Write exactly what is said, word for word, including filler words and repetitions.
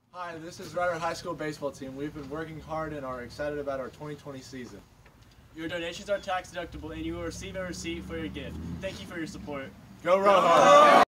Hi, this is Ryder High School baseball team. We've been working hard and are excited about our twenty twenty season. Your donations are tax deductible and you will receive a receipt for your gift. Thank you for your support. Go Rojas!